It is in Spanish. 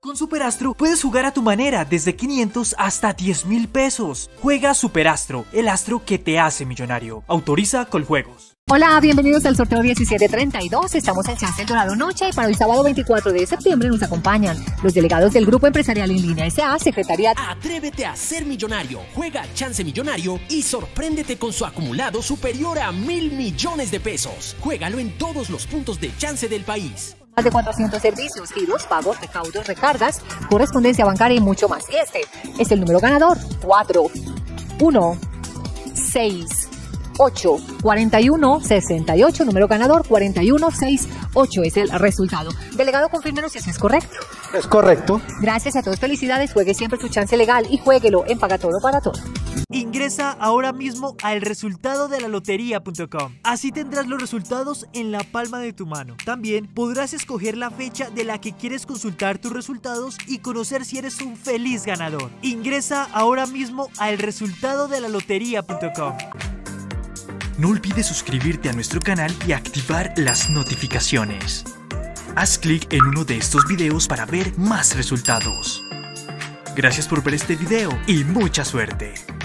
Con Superastro puedes jugar a tu manera desde 500 hasta 10.000 pesos. Juega Superastro, el astro que te hace millonario. Autoriza Coljuegos. Hola, bienvenidos al sorteo 1732. Estamos en Chance El Dorado Noche y para el sábado 24 de septiembre nos acompañan los delegados del Grupo Empresarial En Línea S.A., Secretariat. Atrévete a ser millonario. Juega Chance Millonario y sorpréndete con su acumulado superior a 1.000 millones de pesos. Juégalo en todos los puntos de Chance del país. Más de 400 servicios, giros, pagos, recaudos, recargas, correspondencia bancaria y mucho más. Y este es el número ganador: 4, 1, 6, 8, 41, 68. Número ganador 4168 es el resultado. Delegado, confírmenos si eso es correcto. Es correcto. Gracias a todos, felicidades. Juegue siempre su chance legal y juéguelo en Paga Todo para Todo. Ingresa ahora mismo a elresultadodelaloteria.com. Así tendrás los resultados en la palma de tu mano. También podrás escoger la fecha de la que quieres consultar tus resultados y conocer si eres un feliz ganador. Ingresa ahora mismo a elresultadodelaloteria.com. No olvides suscribirte a nuestro canal y activar las notificaciones. Haz clic en uno de estos videos para ver más resultados. Gracias por ver este video y mucha suerte.